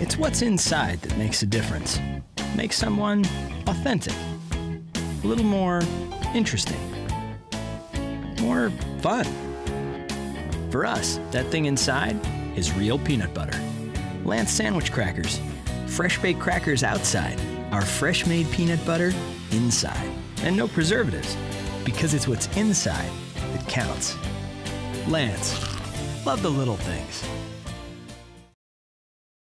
It's what's inside that makes a difference. Makes someone authentic. A little more interesting. More fun. For us, that thing inside is real peanut butter. Lance sandwich crackers. Fresh baked crackers outside. Our fresh made peanut butter inside. And no preservatives, because it's what's inside that counts. Lance, love the little things.